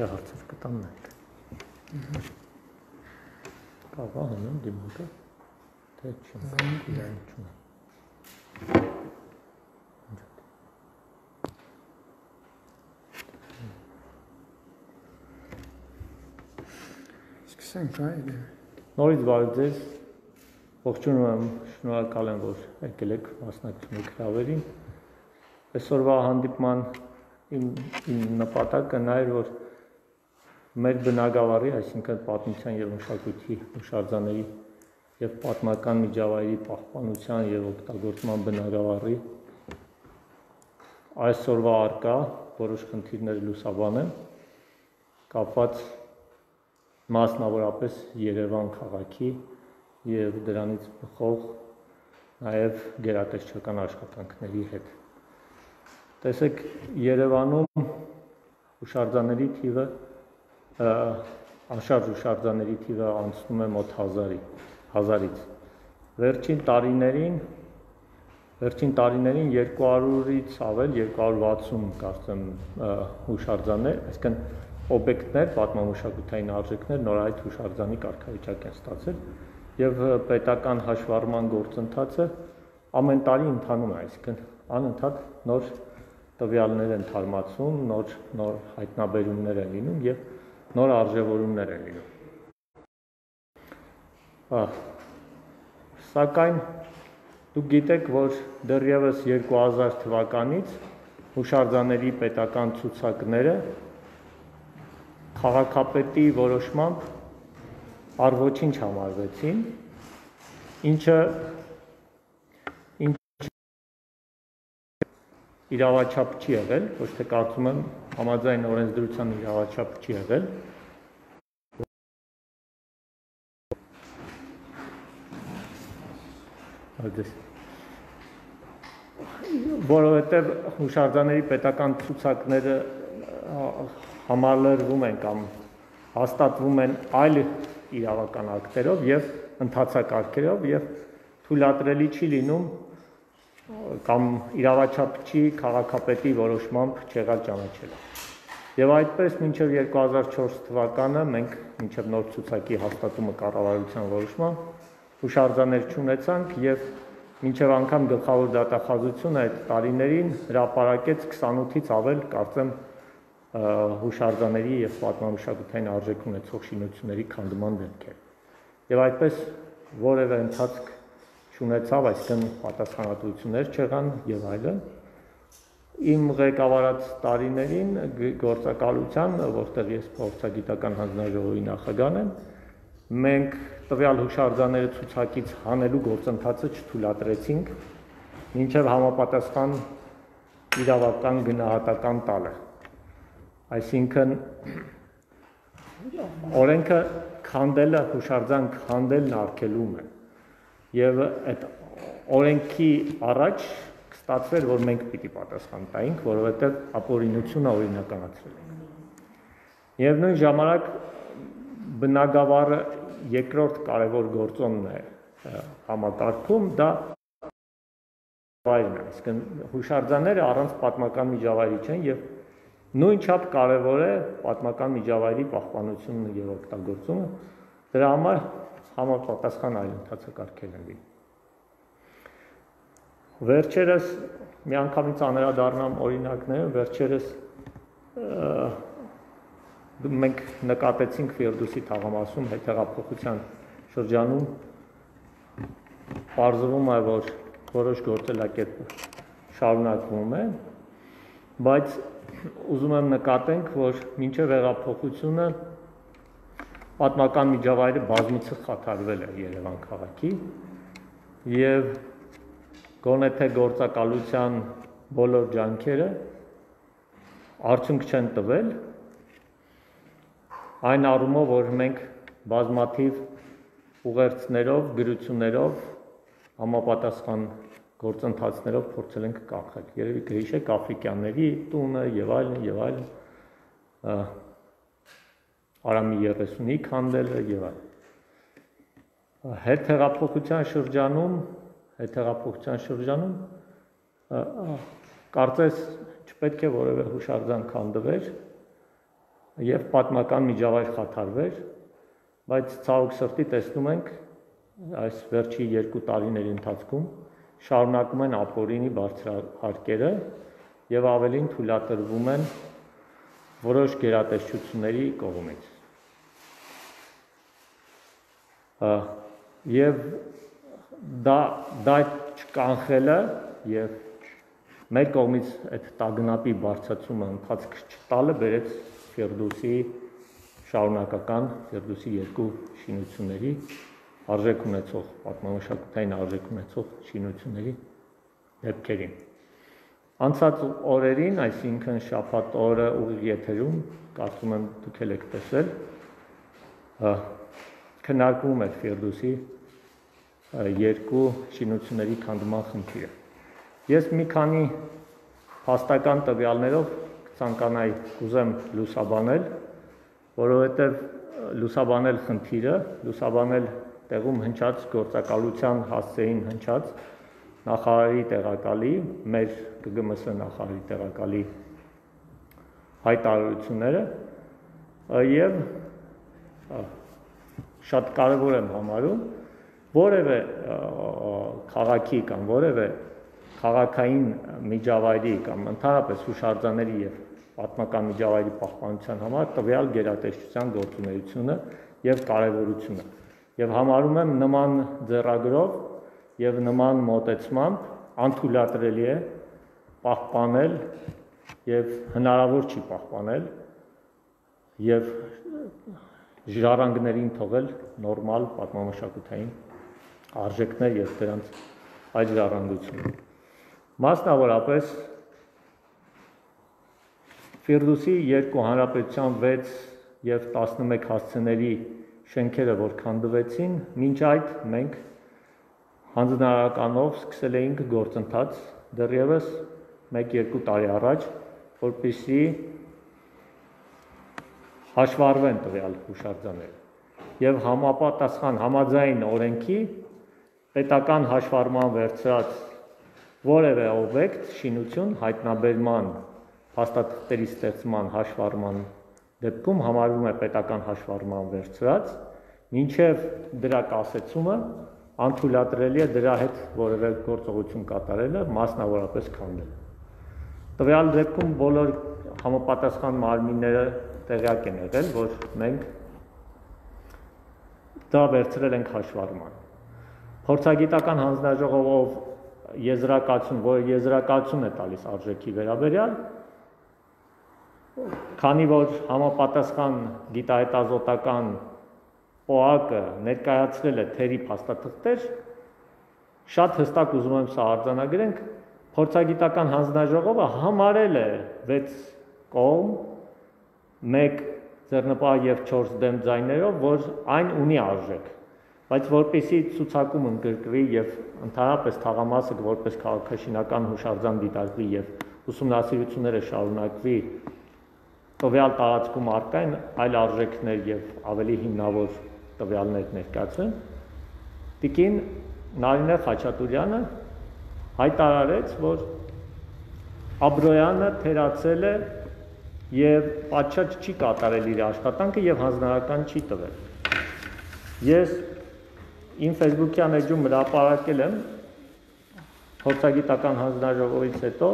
թե հարցեր կտամ մենք։ Կարող անեմ դիմակը, թե չեմ, իրան չունեմ։ Սկսենք այլ։ Նորից բարև ձեզ, ողջունում եմ, շնորհակալ եմ, որ եկել եք մասնակցում եք հրավերին։ Այսօրվա հանդիպման իմ նպատակը նա էր, որ մեր բնագավառի, այսինքն պատմության եւ մշակույթի հուշարձանների եւ պատմական միջավայրի պահպանության եւ օգտագործման բնագավառի այսօրվա առկա որոշ խնդիրներ լուսաբանեմ, կապված մասնավորապես Երևան քաղաքի եւ դրանից բխող նաեւ գերատեսչական աշխատանքների հետ։ Տեսեք, Երևանում հուշարձանների թիվը անշարժ հուշարձանների թիվը անցնում է մոտ 1000-ից։ Վերջին տարիներին 200-ից ավել 260 կարծեմ հուշարձաններ, այսինքն օբյեկտներ, պատմամշակութային արժեքներ նորայդ հուշարձանի կարգավիճակ են ստացել եւ պետական հաշվառման գործընթացը ամեն տարի ընթանում է, այսինքն անընդհատ նոր տվյալներ են թարմացում, նոր հայտնաբերումներ են լինում եւ նոր արժևորումներ են լինում։ Սակայն դուք գիտեք, որ դեռևս 2000 թվականից հուշարձանների պետական ցուցակները քաղաքապետի որոշմամբ առոչինչ համարվեցին, ինչը իրավաչափ չի եղել, ոչ թե կարծում եմ համաձայն օրենսդրության իրավաչափ չի եղել։ Որովհետև հուշարձանների պետական ցուցակները համալրվում են կամ հաստատվում են այլ իրավական ակտերով եւ ընթացակարգերով եւ թույլատրելի չի լինում կամ իրավաչափ չի քաղաքապետի որոշմամբ չեղած ճանաչելը։ Եվ այդպես մինչև 2004 թվականը մենք մինչև նոր ցուցակի հաստատումը կառավարության որոշմամբ հուշարձաններ չունեցանք եւ մինչև անգամ գլխավոր դատախազությունը այդ տարիներին հրապարակեց 28-ից ավել կարծեմ հուշարձանների եւ պատմամշակութային արժեք ունեցող շինությունների քանդման դեպքեր։ Եվ այդպես որևէ ընթացք չունեցավ, այսինքն պատասխանատվություններ չեղան եւ այլն։ Իմ ղեկավարած տարիներին գործակալության, որտեղ ես փորձագիտական հանձնաժողովի նախագահն եմ, մենք տվյալ հուշարձանները ցուցակից հանելու գործընթացը չթույլատրեցինք, մինչև համապատասխան իրավական գնահատական տալը։ Այսինքն օրենքը քանդելը, հուշարձան քանդելն արգելում է։ Եվ այդ օրենքի առաջ կստացվեր, որ մենք պիտի պատասխան տայինք, որովհետև ապօրինությունը օրինականացրել ենք։ Եվ նույն ժամանակ բնագավառը երկրորդ կարևոր գործոնն է համակարգում, դա վայրն է, այսինքն հուշարձանները առանց պատմական միջավայրի չեն եւ նույնչափ կարևոր է պատմական միջավայրի պահպանությունն եւ օգտագործումը, դրա համար համապատասխան այլ ընթացակարգեր են լինում։ Վերջերս միանգամից անդրադառնամ օրինակները, վերջերս մենք նկատեցինք Ֆիրդուսի թաղամասում հետհեղափոխության շրջանում պարզվում է, որ որոշ գործելակերպ շարունակվում է, բայց ուզում եմ նկատենք, որ մինչև հեղափոխությունը պատմական միջավայրը բազմիցս խաթարվել է Երևան քաղաքի եւ գոնե թե գործակալության բոլոր ջանքերը արդյունք չեն տվել, այն առումով, որ մենք բազմաթիվ ուղերձներով, գրություններով, համապատասխան գործընթացներով փորձել ենք կանխել։ Երևի կհիշեք Աֆրիկյանների տունը եւ այլն, Արամի 30-ի քանդելը եւ այլն։ Հետհեղափոխության շրջանում կարծես չպետք է որևէ հուշարձան քանդվեր, եւ պատմական միջավայր խաթարվեր, բայց ցավոք սրտի տեսնում ենք այս վերջի 2 տարիների ընթացքում շարունակում են ապօրինի բարձրահարկերը եւ ավելին թույլատրվում են որոշ գերատեսչությունների կողմից։ Եվ դա չկանխելը եւ մեր կողմից այդ տագնապի բարձրացումը ընթացք չտալը բերեց Ֆիրդուսի շարունակական Ֆիրդուսի 2 շինությունների արժեք ունեցող պատմամշակութային արժեք ունեցող շինությունների դեպքերին։ Անցած օրերին, այսինքն շաբաթ օրը ուղիղ եթերում, կարծում եմ դուք էլ եք տեսել, քննարկվում էր Ֆիրդուսի 2 շինությունների քանդման խնդիրը։ Ես մի քանի փաստական տվյալներով կցանկանայի կուզեմ լուսաբանել, որովհետև լուսաբանել խնդիրը, լուսաբանել տեղում հնչած գործակալության հասցեին հնչած նախարարի տեղակալի, մեր ԿԳՄՍ նախարարի տեղակալի հայտարարությունները եւ շատ կարևոր եմ համարում որևէ քաղաքի կամ որևէ քաղաքային միջավայրի կամ ընդհանրապես հուշարձանների եւ պատմական միջավայրի պահպանության համար տվյալ գերատեսչության գործունեությունը եւ կարեւորությունը եւ համարում եմ նման ձեռագրով եւ նման մոտեցմամբ անթույլատրելի է պահպանել եւ հնարավոր չի պահպանել եւ ժառանգներին թողել նորմալ պատմամշակութային արժեքներ եւ դրանց այլ ժառանգություն։ Մասնավորապես Ֆիրդուսի 2 հանրապետության 6 եւ 11 հասցեների շենքերը, որ քանդվեցին, մինչ այդ մենք հանձնարարականով սկսել էինք գործընթաց դեռևս 1-2 տարի առաջ, որպեսզի հաշվառվեն տվյալ հուշարձանները եւ համապատասխան համաձայն օրենքի պետական հաշվառման վերցրած որևէ օբյեկտ, շինություն հայտնաբերման, փաստաթղթերի ստեղծման հաշվառման դեպքում համարվում է պետական հաշվառման վերցրած, մինչև դրա կասեցումը անթույլատրելի է դրա հետ որևէ գործողություն կատարելը, մասնավորապես քանդելը։ Տվյալ դեպքում բոլոր համապատասխան մարմինները տեղյակ են եղել, որ մենք դա վերցրել ենք հաշվառման։ Փորձագիտական հանձնաժողովով եզրակացություն, որը եզրակացություն է տալիս արժեքի վերաբերյալ, քանի որ համապատասխան գիտահետազոտական ՊՕԱԿ-ը ներկայացրել է թերի փաստաթղթեր, շատ հստակ ուզում եմ սա արձանագրենք, փորձագիտական հանձնաժողովը համարել է 6 կողմ, 1 ձեռնպահ եւ 4 դեմ ձայներով, որ այն ունի արժեք, բայց որպեսզի ցուցակում ընդգրկվի եւ ընդհանրապես թաղամասը որպես քաղաքաշինական հուշարձան դիտարկվի եւ ուսումնասիրությունները շարունակվի տվյալ տարածքում առկային այլ արժեքներ եւ ավելի հիմնավոր տվյալներ ներկայացվեն, տիկին Նարինե Խաչատուրյանը հայտարարեց, որ Աբրոյանը թերացել է եւ պատշաճ չի կատարել իր աշխատանքը եւ հանձնարարական չի տվել։ Ես իմ Facebook-յան էջում հրապարակել եմ փորձագիտական հանձնաժողովից հետո,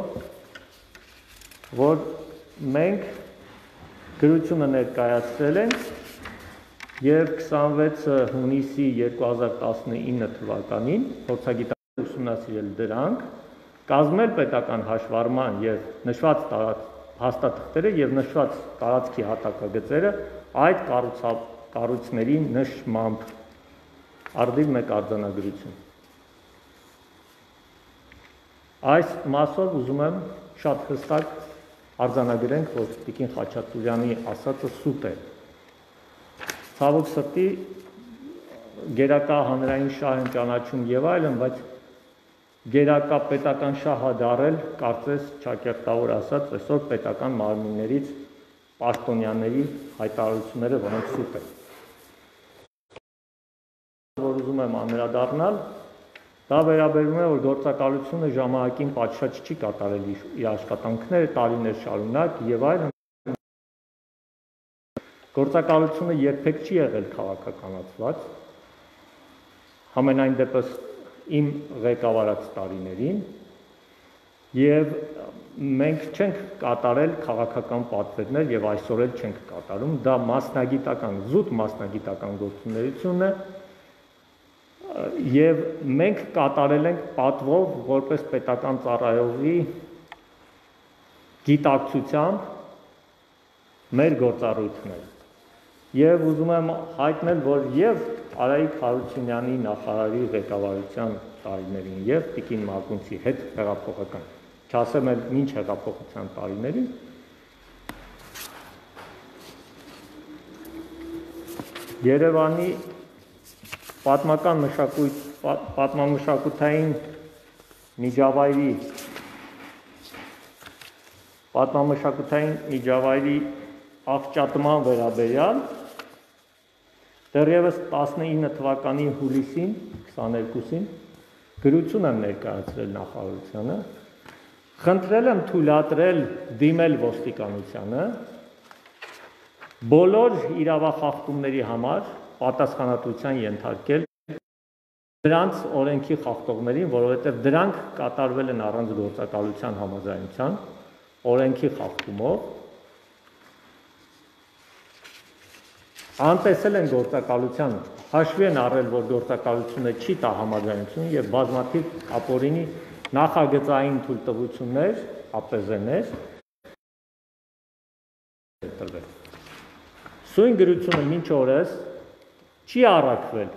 որ մենք գրությունը ներկայացրել ենք եւ 26 հունիսի 2019 թվականին փորձագիտական ուսումնասիրել դրանք, կազմել պետական հաշվառման եւ նշված հաստատքները եւ նշված տարածքի հատակագծերը այդ կառույցների նշմամբ արդիվ մեկ արձանագրություն։ Այս մասով ուզում եմ շատ հստակ արձանագրենք, որ տիկին Խաչատուրյանի ասածը սուտ է։ Ցավոք սրտի գերակա հանրային շահ են ճանաչում եւ այլն, բայց գերակա պետական շահը դարել, կարծես ճակերտավոր ասած, այսօր պետական մարմիններից պաշտոնյաների հայտարարությունները, որոնք սուտ են։ Որ ուզում եմ անդրադառնալ, դա վերաբերում է, որ գործակալությունը ժամանակին պատշաճ չի կատարել իր աշխատանքները տարիներ շարունակ եւ այլն, Գործակալությունը երբեք չի եղել քաղաքականացված, համենայն դեպս իմ ղեկավարած տարիներին, եւ մենք չենք կատարել քաղաքական պատվերներ եւ այսօր էլ չենք կատարում, դա մասնագիտական, զուտ մասնագիտական գործունեություն է եւ մենք կատարել ենք պատվով որպես պետական ծառայողի գիտակցությամբ մեր գործառույթները։ Եվ ուզում եմ հայտնել, որ եւ Արայիկ Հարությունյանի նախարարի ղեկավարության տարիներին եւ Տիկին Մակունցի հետ հեղափոխական, չասեմ էլ ինչ հեղափոխության տարիներին, Երևանի պատմամշակութային միջավայրի աղճատման վերաբերյալ դեռևս 19 թվականի հուլիսին 22-ին գրություն եմ ներկայացրել նախարարությանը, խնդրել եմ թույլատրել դիմել ոստիկանությանը բոլոր իրավախախտումների համար պատասխանատվության ենթարկել դրանց օրենքի խախտողներին, որովհետև դրանք կատարվել են առանց գործակալության համաձայնության, օրենքի խախտումով, անտեսել են գործակալության, հաշվի են առել, որ գործակալությունը չի տա համաձայնություն եւ բազմաթիվ ապօրինի նախագծային թույլտվություններ, ԱՊԶ-ներ տրվել։ Սույն գրությունը մինչ օրս չի առաքվել։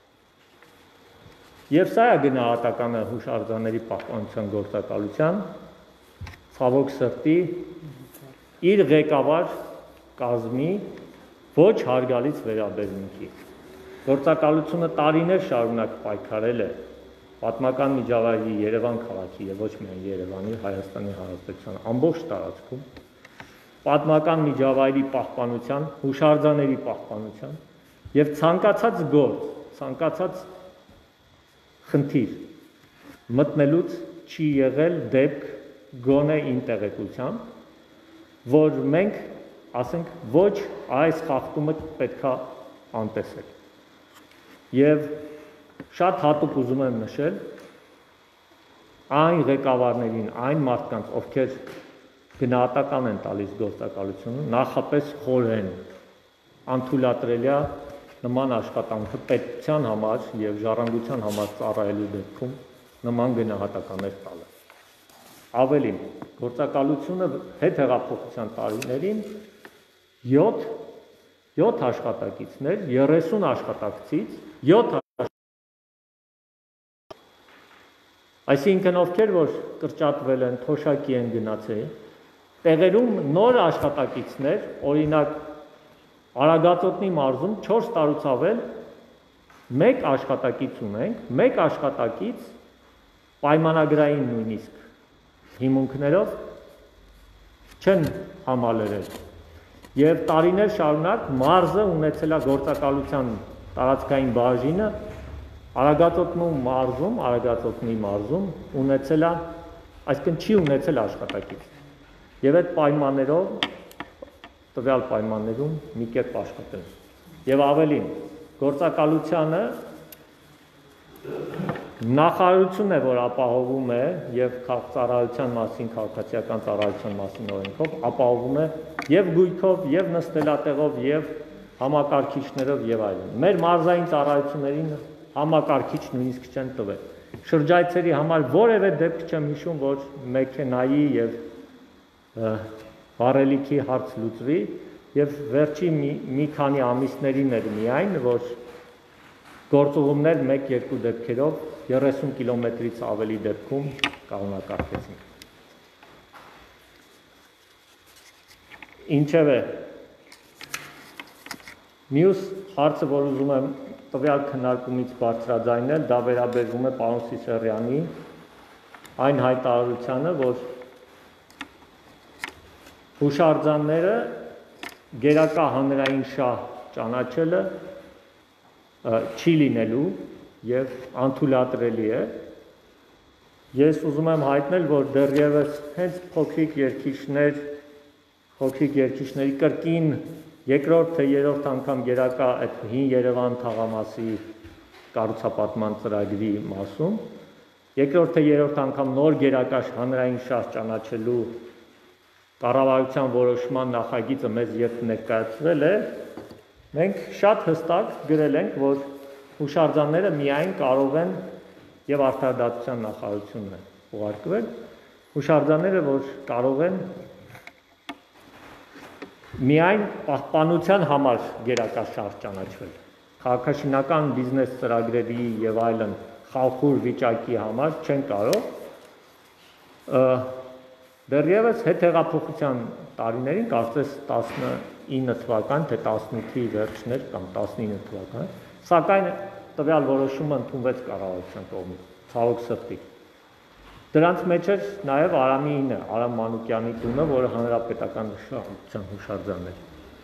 Եվ սա է գնահատականը հուշարձանների պահպանության գործակալության, ցավոք սրտի, իր ղեկավար կազմի ոչ հարգալից վերաբերմունքի։ Գործակալությունը տարիներ շարունակ պայքարել է պատմական միջավայրի Երևան քաղաքի եւ ոչ միայն Երևանի, Հայաստանի Հանրապետության ամբողջ տարածքում, պատմական միջավայրի պահպանության, հուշարձանների պահպանության եւ ցանկացած գործ, ցանկացած խնդիր մտնելուց չի եղել դեպք գոնե ինտեղեկությամբ, որ մենք ասենք ոչ այս խախտումը պետքա անտեսել։ Եվ շատ հատուկ ուզում եմ նշել այն ղեկավարներին, այն մարդկանց, ովքեր գնահատական են տալիս գործակալությունը, նախապես խորեն անթույլատրելիա նման աշխատանքը պետության համար եւ ժառանգության համար ծառայելու դեպքում նման գնահատականներ տալը։ Ավելին, գործակալությունը հետհեղափոխության տարիներին 7 աշխատակիցներ, 30 աշխատակցից 7 այսինքն ովքեր որ կրճատվել են, թոշակի են գնացել, տեղերում նոր աշխատակիցներ, օրինակ Արագածոտնի մարզում 4 տարուց ավել մեկ աշխատակից ունենք, մեկ աշխատակից պայմանագրային նույնիսկ հիմունքներով չեն համալրել։ Եվ տարիներ շարունակ մարզը ունեցել է գործակալության տարածքային բաժինը Արագածոտնի մարզում ունեցել է, այսինքն չի ունեցել աշխատակից։ Եվ այդ պայմաններով տվյալ պայմաններում մի կերպ աշխատել։ Եվ ավելին, գործակալությանը նախարարությունն է, որ ապահովում է եւ ծառայության մասին, քաղաքացիական ծառայության մասին օրենքով ապահովում է եւ գույքով, եւ նստելատեղով, եւ համակարգիչներով եւ այլն։ Մեր մարզային ծառայություններին համակարգիչ նույնիսկ չեն տվել։ Շրջայցերի համար որևէ դեպք չեմ հիշում, որ մեքենայի եւ վառելիքի հարց լուծվի եւ վերջի մի քանի ամիսներին էր միայն, որ գործողումներ 1-2 դեպքերով 30 կիլոմետրից ավելի դեպքում կանոնակարգեցինք։ Ինչևէ, մյուս հարցը, որ ուզում եմ տվյալ քննարկումից բարձրաձայնել, դա վերաբերվում է պարոն Սիսեռյանի այն հայտարարությանը, որ հուշարձանները գերակա հանրային շահ ճանաչելը չի լինելու եւ անթույլատրելի է։ Ես ուզում եմ հայտնել, որ դեռևս հենց փոքրիկ երկիչների կրկին Երկրորդ թե երրորդ անգամ գերակա այդ հին Երևան թաղամասի կառուցապատման ծրագրի մասում, երկրորդ թե երրորդ անգամ նոր գերակա հանրային շահ ճանաչելու կառավարության որոշման նախագիծը մեզ երբ ներկայացվել է, մենք շատ հստակ գրել ենք, որ հուշարձանները միայն կարող են եւ արդարադատության նախարարությունն է ուղարկվել, հուշարձանները, որ կարող են միայն պահպանության համար գերակա շահ ճանաչվել, քաղաքաշինական բիզնես ծրագրերի եւ այլն խալխուր վիճակի համար չեն կարող, դեռևս հետհեղափոխության տարիներին, կարծես 19 թվական, թե 18-ի վերջներ կամ 19 թվական, սակայն տվյալ որոշումը ընդունվեց կառավարության կողմից, ցավոք սրտի։ Դրանց մեջ էր նաև Արամինը, Արամ Մանուկյանի տունը, որը հանրապետական շահության հուշարձան էր։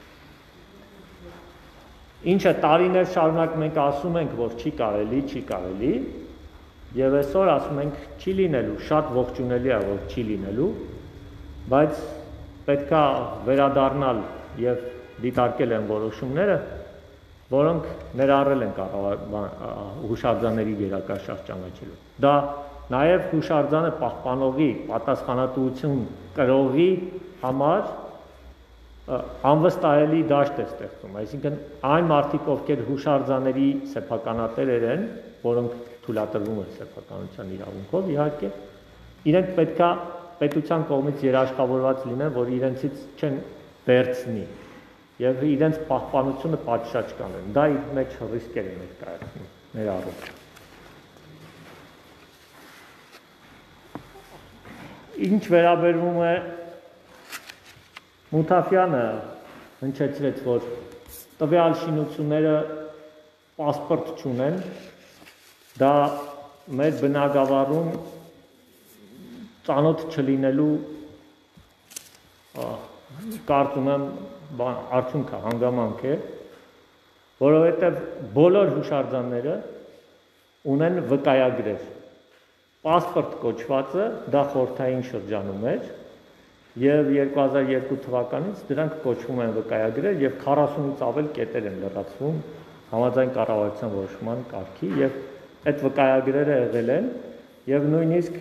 Ինչը տարիներ շարունակ մենք ասում ենք, որ չի կարելի, եւ այսօր ասում ենք չի լինելու, շատ ողջունելի է, որ չի լինելու, բայց պետքա վերադառնալ եւ դիտարկել են որոշումները, որոնք ներառել են հուշարձանների գերակա շահ ճանաչելու։ Դա նաև հուշարձանը պահպանողի պատասխանատվություն կրողի համար անվստահելի դաշտ է ստեղծում, այսինքն այն մարդիկ, ովքեր հուշարձանների սեփականատերեր են, որոնք թույլատրվում են սեփականության իրավունքով, իհարկե, իրենք պետքա պետության կողմից երաշխավորված լինեն, որ իրենցից չեն վերցնի եւ իրենց պահպանությունը պատշաճ կանեն։ Դա իր մեջ ռիսկեր է ներկայացնում, ներառում։ Ինչ վերաբերվում է Մութաֆյանը հնչեցրեց, որ տվյալ շինությունները պասպորտ չունեն, դա մեր բնակավարում ծանոթ չլինելու կարծում եմ արդյունքը հանգամանք է, որովհետև բոլոր հուշարձանները ունեն վկայագրեր։ Պասպորտ կոչվածը դա խորհրդային շրջանում էր եւ 2002 թվականից դրանք կոչվում են վկայագրեր եւ 40-ից ավել կետեր են լրացվում համաձայն կառավարության որոշման կարգի եւ այդ վկայագրերը եղել են եւ նույնիսկ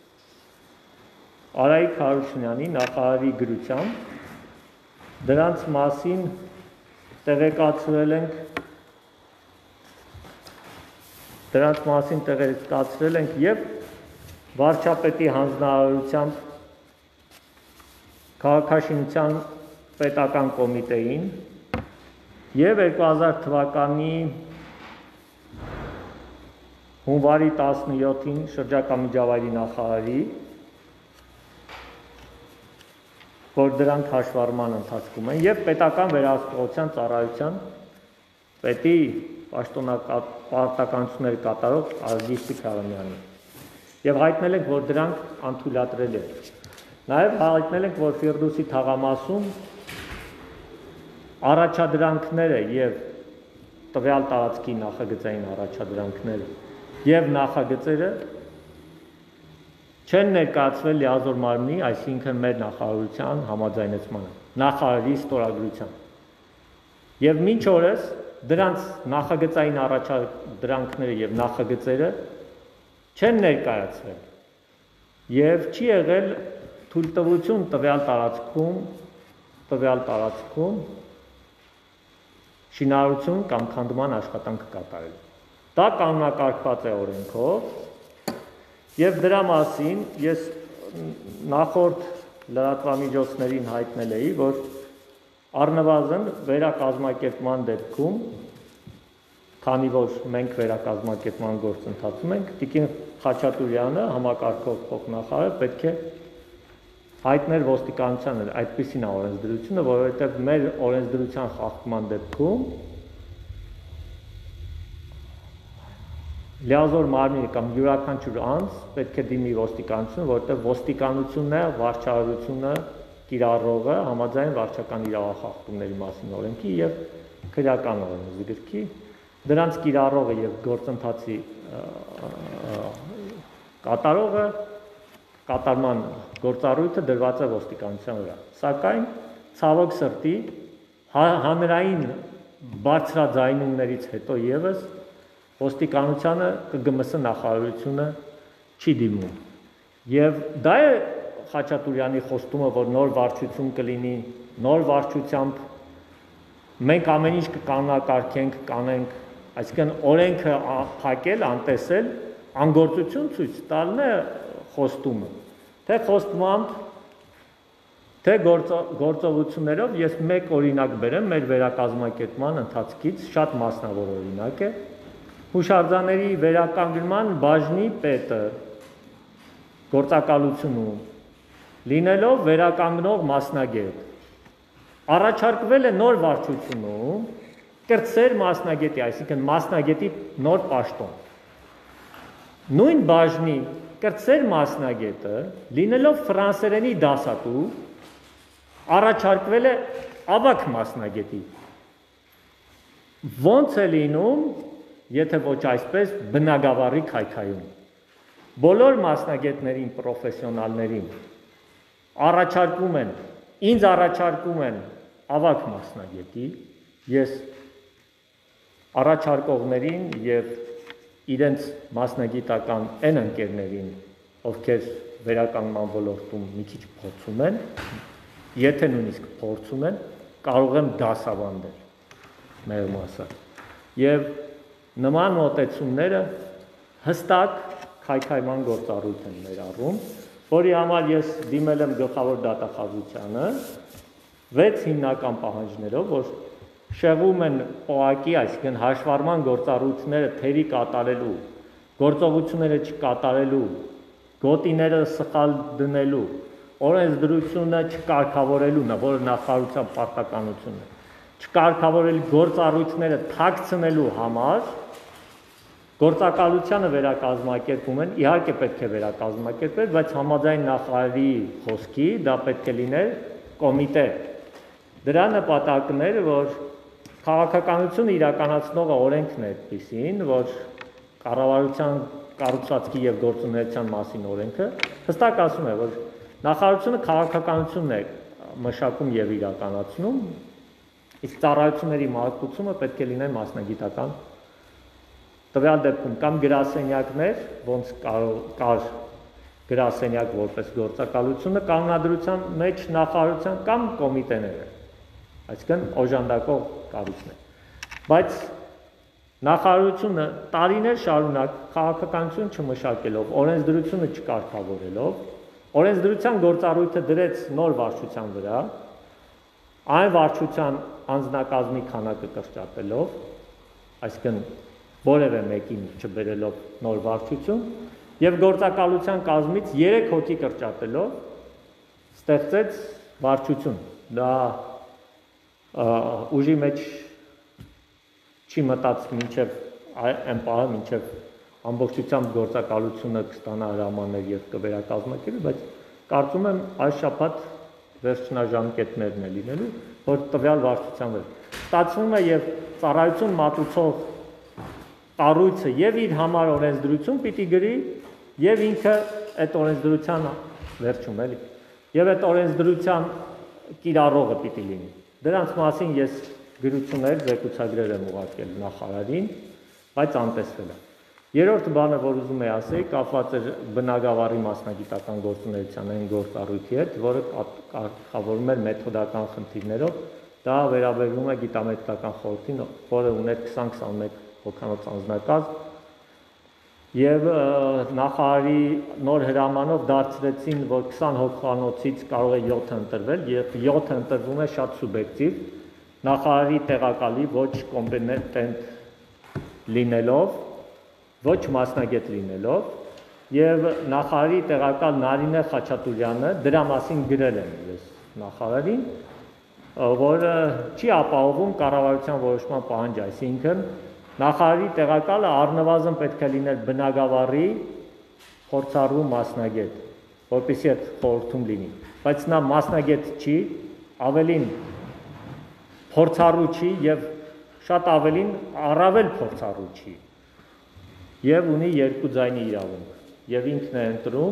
Արայիկ Հարությունյանի նախարարի գրությամբ դրանց մասին տեղեկացրել ենք եւ վարչապետի հանձնարարությամբ քաղաքաշինության պետական կոմիտեին եւ 2000 թվականի հունվարի 17-ին շրջակա միջավայրի նախարարի, որ դրանք հաշվառման ընթացքում են եւ պետական վերահսկողության ծառայության պետի պաշտոնապարտականություններ կատարող Արգիշտի Քարամյանի եւ հայտնել ենք, որ դրանք անթույլատրելի են։ Նաեւ հայտնել ենք, որ Ֆիրդուսի թաղամասում առաջադրանքները եւ տվյալ տարածքի նախագծային առաջադրանքները եւ նախագծերը չեն ներկայացվել լիազոր մարմնի, այսինքն մեր նախարարության համաձայնեցմանը, նախարարի ստորագրությամբ։ Եվ մինչ օրս դրանց նախագծային առաջադրանքները եւ նախագծերը չեն ներկայացվել եւ չի եղել թույլտվություն տվյալ տարածքում շինարարություն կամ քանդման աշխատանք կատարել։ Դա կանոնակարգված է օրենքով եւ դրա մասին ես նախորդ լրատվամիջոցներին հայտնել էի, որ առնվազն վերակազմակերպման դեպքում, քանի որ մենք վերակազմակերպման գործընթացում ենք, Տիկին Խաչատուրյանը, համակարգող փոխնախարարը պետք է հայտներ ոստիկանությանը այդպիսին է օրենսդրությունը, որովհետև մեր օրենսդրության խախտման դեպքում լիազոր մարմինը կամ յուրաքանչյուր անձ պետք է դիմի ոստիկանություն, որովհետև ոստիկանությունն է վարչարարությունը կիրառողը համաձայն վարչական իրավախախտումների մասին օրենքի եւ քրեական օրենսգրքի, դրանց կիրառողը եւ գործընթացի կատարողը կատարման գործառույթը դրված է ոստիկանության վրա։ Սակայն ցավոք սրտի հանրային բարձրաձայնումներից հետո եւս ոստիկանությանը ԿԳՄՍ նախարարությունը չի դիմում։ Եվ դա է Խաչատուրյանի խոստումը, որ նոր վարչություն կլինի, նոր վարչությամբ մենք ամեն ինչ կկանոնակարգենք, կանենք, այսինքն օրենքը փակել, անտեսել, անգործություն ցույց տալն է խոստումը։ Թե խոստմամբ, թե գործողություններով ես մեկ օրինակ բերեմ մեր վերակազմակերպման ընթացքից, շատ մասնավոր օրինակ է։ Հուշարձանների վերականգնման բաժնի պետը գործակալությունում լինելով վերականգնող մասնագետ առաջարկվել է նոր վարչությունում կրտսեր մասնագետի, այսինքն մասնագետի նոր պաշտոն։ Նույն բաժնի կրտսեր մասնագետը լինելով ֆրանսերենի դասատու առաջարկվել է ավագ մասնագետի։ Ոնց է լինում, եթե ոչ այսպես բնագավառի քայքայում։ Բոլոր մասնագետներին, պրոֆեսիոնալներին առաջարկում են, ինձ առաջարկում են ավագ մասնագետի, ես առաջարկողներին եւ իրենց մասնագիտական այն ընկերներին, ովքեր վերականգնման ոլորտում մի քիչ փորձում են, եթե նույնիսկ փորձում են, կարող եմ դասավանդել մեղմ ասած։ Եվ նման մոտեցումները հստակ քայքայման գործառույթ են ներառում, որի համար ես դիմել եմ գլխավոր դատախազությանը 6 հիմնական պահանջներով, որ շեղում են ՕԱԿ-ի, այսինքն հաշվառման գործառույթները թերի կատարելու, գործողությունները չկատարելու, գոտիները սխալ դնելու, օրենսդրությունը չկարգավորելու, որը նախարարության պարտականությունն է, չկարգավորել գործառույթները թաքցնելու համար գործակալությանը վերակազմակերպում են, իհարկե պետք է վերակազմակերպել, բայց համաձայն նախարարի խոսքի դա պետք է լիներ կոմիտե։ Դրա նպատակն էր, որ քաղաքականությունը իրականացնողը օրենքն է այդպիսին, որ կառավարության կառուցվածքի եւ գործունեության մասին օրենքը հստակ ասում է, որ նախարարությունը քաղաքականությունն է մշակում եւ իրականացնում, իսկ ծառայությունների մատուցումը պետք է լիներ մասնագիտական տվյալ դեպքում կամ գրասենյակներ, ոնց կար գրասենյակ որպես գործակալությունը կանոնադրության մեջ նախարարության կամ կոմիտեները, այսինքն օժանդակող կառույցներ։ Բայց նախարարությունը տարիներ շարունակ քաղաքականություն չմշակելով, օրենսդրությունը չկարգավորելով, օրենսդրության գործառույթը դրեց նոր վարչության վրա, այն վարչության անձնակազմի քանակը կրճատելով, այսինքն որևէ մեկին չբերելով նոր վարչություն եւ գործակալության կազմից 3 հոգի կրճատելով ստեղծեց վարչություն։ Դա ուժի մեջ չի մտած մինչև այն պահը, մինչև ամբողջությամբ գործակալությունը կստանա հրամաններ եւ կվերակազմակերպի, բայց կարծում եմ այս շաբաթ վերջնաժամկետներն է լինելու, որ տվյալ վարչության վրա ստացվում է եւ ծառայություն մատուցող կառույցը եւ իր համար օրենսդրություն պիտի գրի եւ ինքը այդ օրենսդրության վերջում էլի եւ այդ օրենսդրության կիրառողը պիտի լինի։ Դրանց մասին ես գրություններ, զեկուցագրեր եմ ուղարկել նախարարին, բայց անտեսվել է։ Երրորդ բանը, որ ուզում եմ ասել, կապված է բնագավառի մասնագիտական գործունեության այն գործառույթի հետ, որը կարգավորում է մեթոդական խնդիրներով, դա վերաբերվում է գիտամետոդական խորհրդին, որը ուներ 20-21 հոգանոց անձնակազմ եւ նախարարի նոր հրամանով դարձրեցին, որ 20 հոգանոցից կարող է 7 ընտրվել եւ 7 ընտրվում է շատ սուբյեկտիվ, նախարարի տեղակալի ոչ կոմպետենտ լինելով, ոչ մասնագետ լինելով եւ նախարարի տեղակալ Նարինե Խաչատուրյանը դրա մասին գրել են ես նախարարին, որը չի ապահովում կառավարության որոշման պահանջը, այսինքն նախարարի տեղակալը առնվազն պետք է լիներ բնագավառի փորձառու մասնագետ, որպեսզի այդ խորհրդում լինի, բայց նա մասնագետ չի, ավելին փորձառու չի եւ շատ ավելին առավել փորձառու չի եւ ունի երկու ձայնի իրավունք եւ ինքն է ընտրում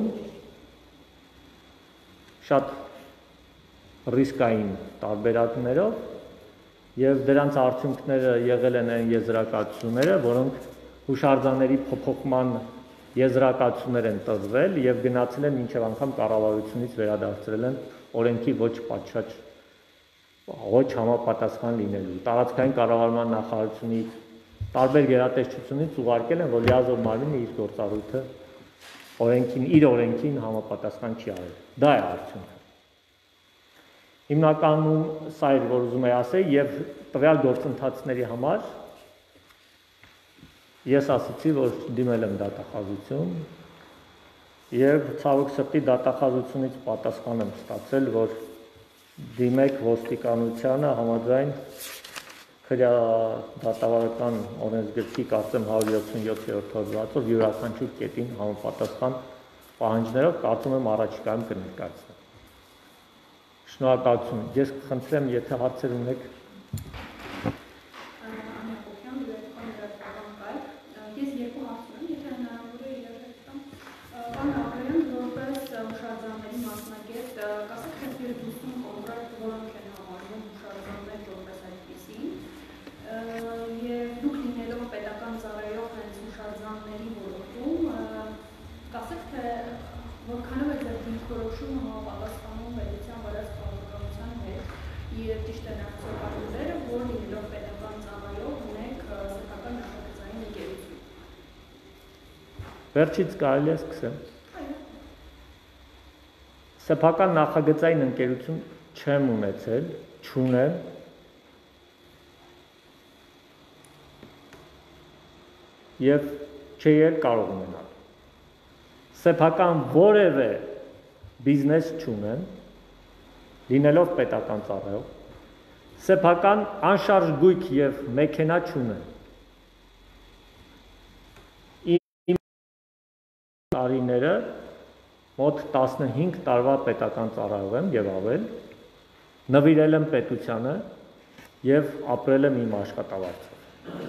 շատ ռիսկային տարբերակներով եւ դրանց արդյունքները եղել են այն եզրակացությունները, որոնք հուշարձանների փոփոխման եզրակացություններ են տվվել եւ գնացել են մինչեւ անգամ կառավարությունից վերադարձրել են օրենքի ոչ պատշաճ ոչ համապատասխան լինելու։ Տարածքային կառավարման նախարարությունից տարբեր գերատեսչությունից ուղարկել են, որ լիազոր մարմինը իր գործառույթը իր օրենքին համապատասխան չի արել։ Դա է արդյունքը։ Հիմնականում սա էր, որ ուզում եի ասել, եւ տվյալ գործընթացների համար ես ասացի, որ դիմել եմ դատախազություն եւ ցավոք սրտի դատախազությունից պատասխան եմ ստացել, որ դիմեք ոստիկանությանը համաձայն դատավարական օրենսգրքի կարծեմ 177-րդ հոդվածով յուրաքանչյուր կետին համապատասխան պահանջներով կարծում եմ առաջիկայում կներկայացնեմ։ Շնորհակալություն։ Ես կխնդրեմ, եթե հարցեր ունեք։ Ես երկու հարց ունեմ, եթե հնարավոր է իրար տամ։ Պարոն Աբրահյան, որպես հուշարձանների մասնագետ, կասեք, թե Ֆիրդուսում կոնկրետ որոնք են համարվում հուշարձաններ որպես այդպիսին, եւ դուք լինելով պետական ծառայող հենց հուշարձանների ոլորտում, կասեք, թե որքանով է ձեր դիրքորոշումը համապատասխանում պետության վարած քաղաքականության հետ եւ ճիշտ է նախաձեռնությունները, որ լինելով պետական ծառայող ունեք սեփական նախագծային ընկերություն։ Վերջից կարելի է սկսեմ։ Սեփական նախագծային ընկերություն չեմ ունեցել, չունեմ։ Եվ չի էլ կարող ունենալ։ Սեփական որևէ բիզնես չունեմ, լինելով պետական ծառայող, սեփական անշարժ գույք եւ մեքենա չունեմ։ Տարիները մոտ 15 տարվա պետական ծառայող եմ եւ ավել, նվիրել եմ պետությանը եւ ապրել եմ իմ աշխատավարձով։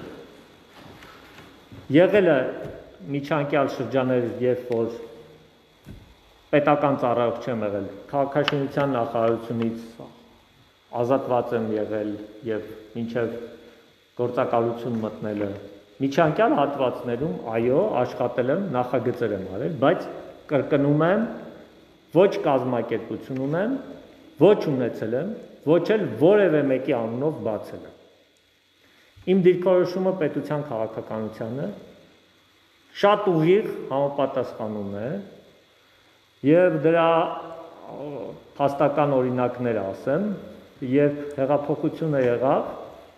Եղել է միջանկյալ շրջաններ, երբ որ պետական ծառայող չեմ եղել, քաղաքաշինության նախարարությունից ազատված եմ եղել եւ մինչեւ գործակալություն մտնելը միջանկյալ հատվածներում այո աշխատել եմ, նախագծեր եմ արել, բայց կրկնում եմ, ոչ կազմակերպություն ունեմ, ոչ ունեցել եմ, ոչ էլ որևէ մեկի անունով բացել եմ։ Իմ դիրքորոշումը պետության քաղաքականությանը շատ ուղիղ համապատասխանում է եւ դրա փաստական օրինակներ ասեմ, երբ հեղափոխությունը եղավ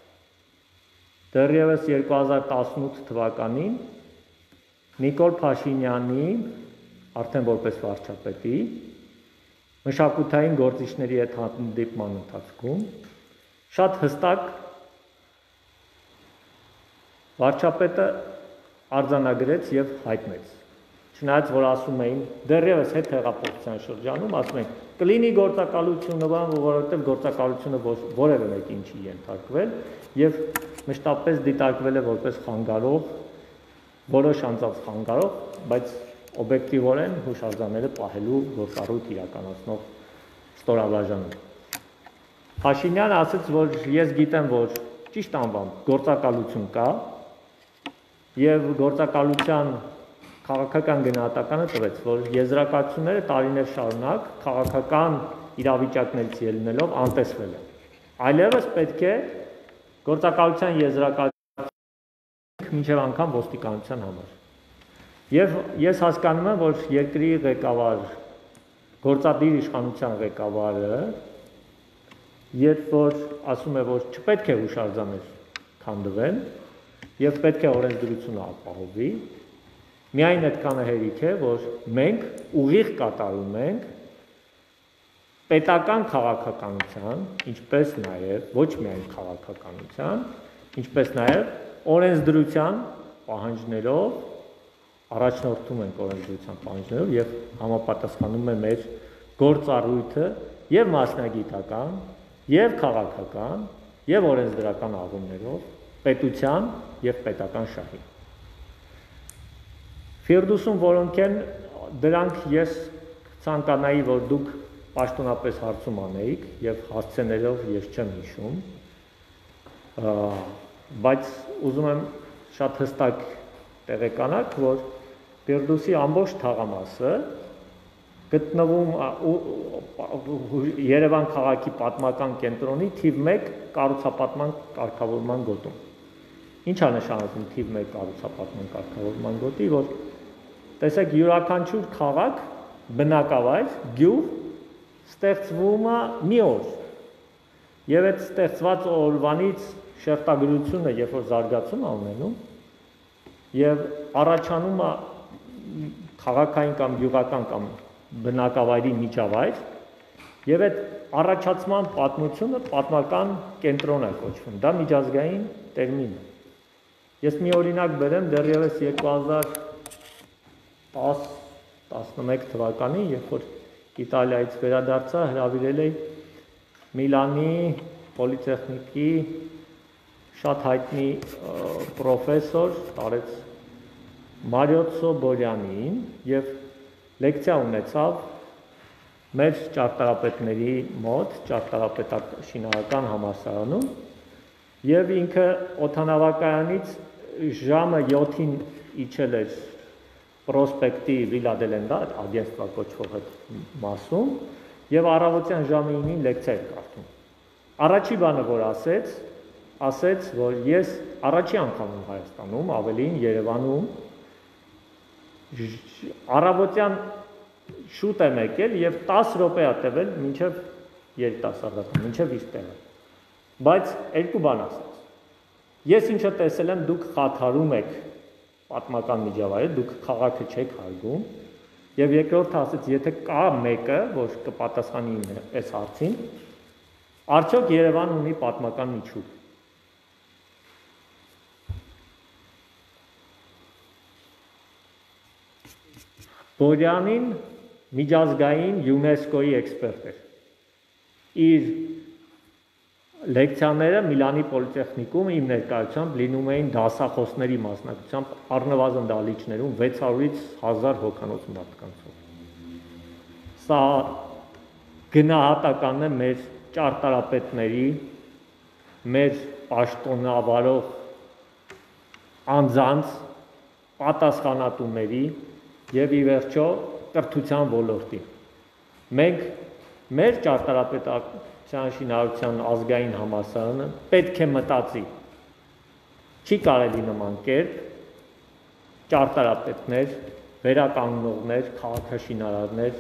դեռևս 2018 թվականին Նիկոլ Փաշինյանի արդեն որպես վարչապետի մշակութային գործիչների հետ հանդիպման ընթացքում շատ հստակ վարչապետը արձանագրեց եւ հայտնեց։ Չնայած որ ասում էին դեռևս հետ հեղափոխության շրջանում ասում են կլինի գործակալությունը, որովհետեւ գործակալությունը որևէ մեկին չի ենթարկվել եւ մշտապես դիտարկվել է որպես խանգարող, որոշ անձանց խանգարող, բայց օբյեկտիվորեն հուշարձանները պահելու գործառույթ իրականացնող ստորաբաժանում։ Փաշինյանը ասաց, որ ես գիտեմ, որ ճիշտ անվամբ գործակալություն կա եւ գործակալության քաղաքական գնահատականը տվեց, որ եզրակացությունները տարիներ շարունակ քաղաքական իրավիճակներից ելնելով անտեսվել են։ Այլևս պետք է գործակալության եզրակացություն մինչև անգամ ոստիկանության համար։ Եվ ես հասկանում եմ, որ երկրի ղեկավար, գործադիր իշխանության ղեկավարը, երբ որ ասում է, որ չպետք է հուշարձաններ քանդվեն եւ պետք է օրենսդրությունը ապահովի, միայն այդքան հերիք է, որ մենք ուղիղ կատարում ենք պետական քաղաքականության, ինչպես նաև ոչ միայն քաղաքականության, ինչպես նաև օրենսդրության պահանջներով առաջնորդում ենք օրենսդրության պահանջներով եւ համապատասխանում է մեր գործառույթը եւ մասնագիտական, եւ քաղաքական, եւ օրենսդրական առումներով պետության եւ պետական շահին։ Ֆիրդուսում որոնք են դրանք ես ցանկանայի, որ դուք պաշտոնապես հարցում անեիք եւ հասցեներով ես չեմ հիշում։ Բայց ուզում եմ շատ հստակ տեղեկանաք, որ Ֆիրդուսի ամբողջ թաղամասը գտնվում Երևան քաղաքի պատմական կենտրոնի թիվ 1 կառուցապատման կարգավորման գոտում։ Ինչ է նշանակում թիվ 1 կառուցապատման կարգավորման գոտի, որ տեսեք յուրաքանչյուր քաղաք, բնակավայր, գյուղ ստեղծվում է մի օր։ Եվ այդ ստեղծված օրվանից շերտագրությունը, երբ որ զարգացում է ունենում, եւ առաջանում է քաղաքային կամ գյուղական կամ բնակավայրի միջավայր, եւ այդ առաջացման պատմությունը պատմական կենտրոն է կոչվում։ Դա միջազգային տերմին է։ Ես մի օրինակ բերեմ, դեռևս 2010-11 թվականին, երբ որ Իտալիայից վերադարձա, հրավիրել էի Միլանի պոլիտեխնիկի շատ հայտնի պրոֆեսոր տարեց Մարիոցո Բորյանին եւ լեկցիա ունեցավ մեր ճարտարապետների մոտ, ճարտարապետաշինարական համալսարանում եւ ինքը օդանավակայանից ժամը 7-ին իջել էր Պրոսպեկտի Վիլա դելենդա, ագենստվա կոչվող այդ մասում եւ առավոտյան ժամը 9-ին լեկցիա էր կարդում։ Առաջի բանը որ ասեց, որ ես առաջի անգամ եմ Հայաստանում, ավելին Երևանում առավոտյան շուտ եմ եկել եւ 10 րոպե է տևել մինչեւ երիտասարդական, մինչեւ իր տեղը։ Բայց երկու բան ասեց։ Ես ինչը տեսել եմ, դուք խաթարում եք պատմական միջավայրը, դուք քաղաքը չեք հարգում, եւ երկրորդը ասեց, եթե կա մեկը, որ կպատասխանի այս հարցին, արդյոք Երևանը ունի պատմական միջուկ։ Բորյանին միջազգային ՅՈՒՆԵՍԿՕ-ի էքսպերտ էր։ Իր լեկցիաները Միլանի պոլիտեխնիկում իմ ներկայությամբ լինում էին դասախոսների մասնակցությամբ առնվազն դահլիճներում 600-ից 1000 հոգանոց մարդկանցով։ Սա գնահատականն է մեր ճարտարապետների, մեր պաշտոնավարող անձանց, պատասխանատուների եւ ի վերջո կրթության ոլորտի։ Մենք մեր ճարտարապետության շինարարության ազգային համալսարանը պետք է մտածի։ Չի կարելի նման կերպ ճարտարապետներ, վերականգնողներ, քաղաքաշինարարներ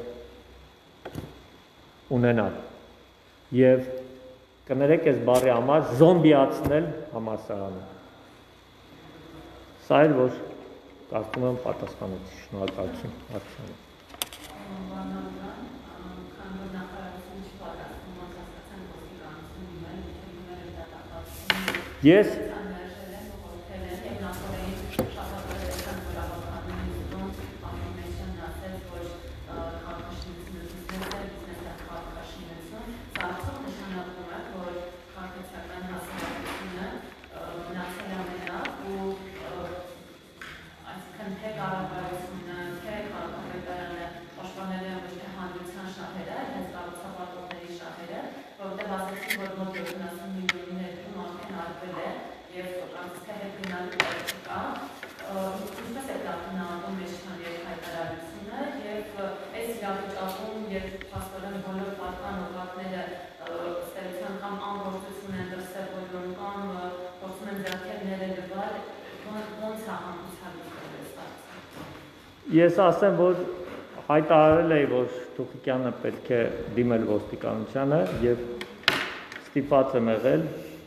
ունենալ եւ կներեք այս բառի համար զոմբիացնել համալսարանը։ Սա էր որ կարծում եմ պատասխանեցի, շնորհակալություն, Արտյանը։ Ես Ես ասեմ, որ հայտարարել էի, որ Թուխիկյանը պետք է դիմել ոստիկանությանը եւ ստիպված եմ եղել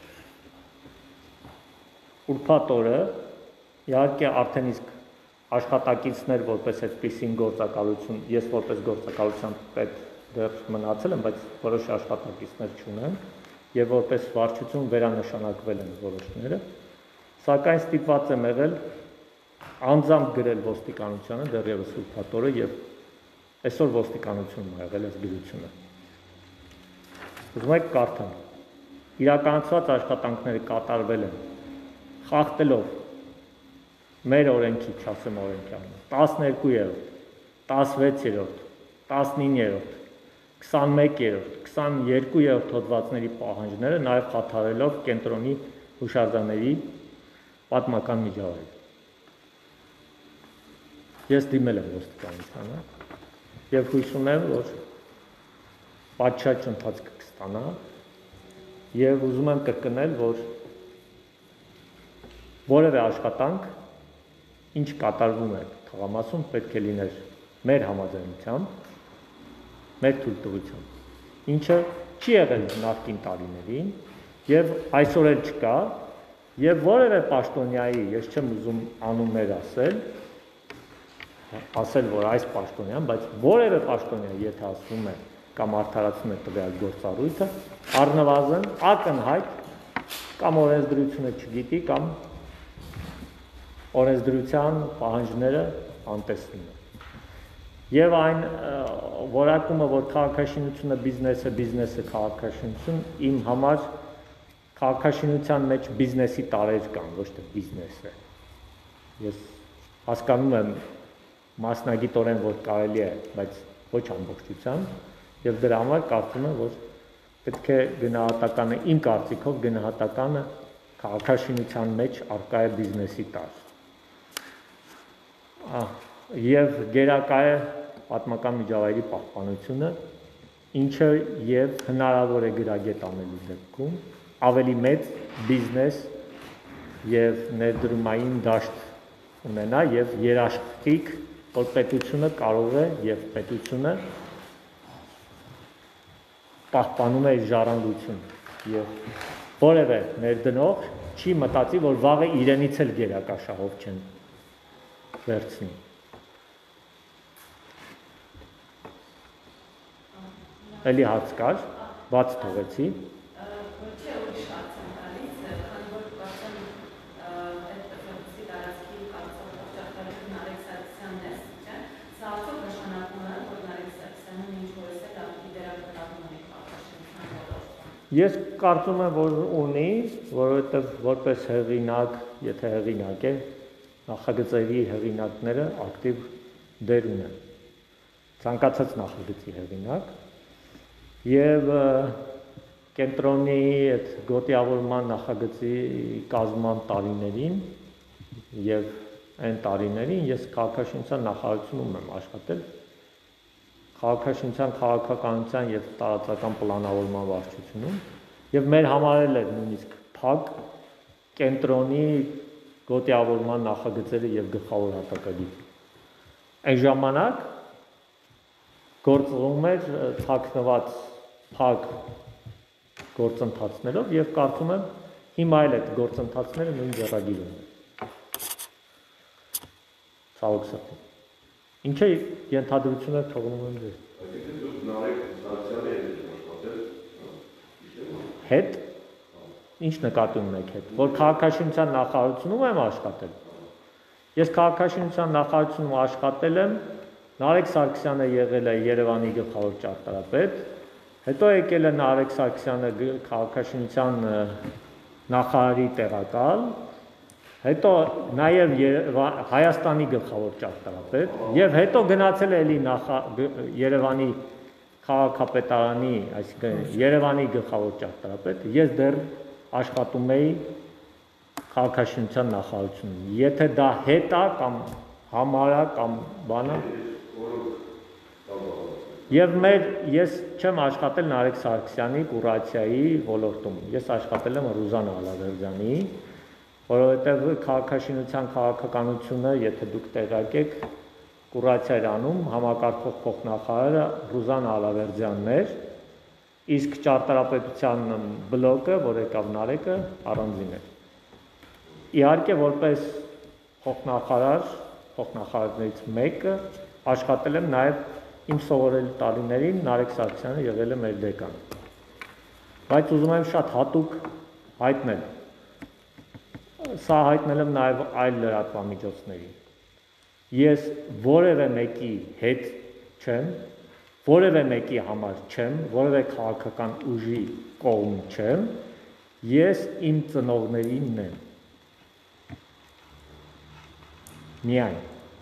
ուրբաթ օրը, իհարկե արդեն իսկ աշխատակիցներ որպես այդպիսին գործակալություն, ես որպես գործակալության պետ դեռ մնացել եմ, բայց որոշ աշխատակիցներ չունեմ եւ որպես վարչություն վերանշանակվել են որոշները, սակայն ստիպված եմ եղել անձամբ գրել ոստիկանությանը դեռևս ուրբաթ օրը եւ այսօր ոստիկանությունում ա եղել այս գրությունը։ Ուզում եք կարդամ։ Իրականացված աշխատանքները կատարվել են խախտելով մեր օրենքի, չասեմ օրենքյանը, 12-րդ, 16-րդ, 19-րդ, 21-րդ, 22-րդ հոդվածների պահանջները, նաեւ խաթարելով կենտրոնի հուշարձանների պատմական միջավայր։ Ես դիմել եմ ոստիկանությանը եւ հույս ունեմ, որ պատշաճ ընթացք կստանա եւ ուզում եմ կրկնել, որ որևէ աշխատանք, ինչ կատարվում է թղամասում, պետք է լիներ մեր համաձայնությամբ, մեր թույլտվությամբ, ինչը չի եղել նախկին տարիներին եւ այսօր էլ չկա եւ որևէ պաշտոնյայի, ես չեմ ուզում անուններ ասել, որ այս պաշտոնյան, բայց որևէ պաշտոնյա, եթե ասում է կամ արդարացնում է տվյալ գործառույթը, առնվազն ակնհայտ կամ օրենսդրությունը չգիտի կամ օրենսդրության պահանջները անտեսնում է։ Եվ այն որակումը, որ քաղաքաշինությունը բիզնես է, բիզնեսը քաղաքաշինություն, իմ համար քաղաքաշինության մեջ բիզնեսի տարեր կան, ոչ թե բիզնեսը։ Ես հասկանում եմ մասնագիտորեն, որ կարելի է, բայց ոչ ամբողջությամբ, եւ դրա համար կարծում եմ, որ պետք է գնահատականը, իմ կարծիքով գնահատականը քաղաքաշինության մեջ արկա է բիզնեսի տար։ Եվ գերակա է պատմական միջավայրի պահպանությունը, ինչը եւ հնարավոր է գրագետ անելու դեպքում ավելի մեծ բիզնես եւ ներդրումային դաշտ ունենա եւ երաշխիք, որ պետությունը կարող է եւ պետությունը պահպանում է իր ժառանգությունը եւ որևէ ներդնող չի մտածի, որ վաղը իրենից էլ գերակա շահով չեն վերցնի։ Էլի հարց կար, բաց թողեցի։ Ես կարծում եմ, որ ունի, որովհետև որպես հեղինակ, եթե հեղինակ է, նախագծերի հեղինակները ակտիվ դեր ունեն։ Ցանկացած նախագծի հեղինակ եւ կենտրոնի այդ գոտիավորման նախագծի կազմման տարիներին եւ այն տարիներին ես քաղաքաշինության նախարարությունում եմ աշխատել քաղաքաշինության, քաղաքականության եւ տարածական պլանավորման վարչությունում եւ մեր համար էլ էր նույնիսկ փակ կենտրոնի գոտիավորման նախագծերը եւ գլխավոր հատակագիրը։ Այն ժամանակ գործվում էր թաքնված փակ գործընթացներով եւ կարծում եմ հիմա էլ այդ գործընթացները նույն ձեռագիրում են։ Ցավոք սրտի։ Ինչը ենթադրություն է թողնում եմ ձեզ։ Հետ։ Ինչ նկատի ունեք հետ, որ քաղաքաշինության նախարարությունում եմ աշխատել։ Ես քաղաքաշինության նախարարությունում աշխատել եմ, Նարեկ Սարգսյանը եղել է Երևանի գլխավոր ճարտարապետ, հետո եկել է Նարեկ Սարգսյանը քաղաքաշինության նախարարի տեղակալ, հետո նաև Հայաստանի գլխավոր ճարտարապետ եւ հետո գնացել է էլի Երևանի քաղաքապետարանի, այսինքն Երևանի գլխավոր ճարտարապետ, ես դեռ աշխատում էի քաղաքաշինության նախարարությունում։ Եթե դա հետ է կամ համարը կամ բանը եւ ես չեմ աշխատել Նարեկ Սարգսյանի կուրացիայի ոլորտում։ Ես աշխատել եմ Ռուզան Ալավերդյանի, որովհետեւ քաղաքաշինության քաղաքականությունը, եթե դուք տեղյակ եք, կուրացիա էր անում համակարգող փոխնախարարը Ռուզան Ալավերդյանն էր, իսկ ճարտարապետության բլոկը, որ եկավ Նարեկը, առանձին էր։ Իհարկե, որպես փոխնախարարներից մեկը աշխատել եմ նաև իմ սովորելու տարիներին Նարեկ Սարգսյանը եղել է մեր դեկան։ Բայց ուզում եմ շատ հատուկ հայտնել։ Սա հայտնել եմ նաև այլ լրատվամիջոցների։ Ես որևէ մեկի հետ չեմ, որևէ մեկի համար չեմ, որևէ քաղաքական ուժի կողմ չեմ, ես իմ ծնողներինն եմ։ Միայն։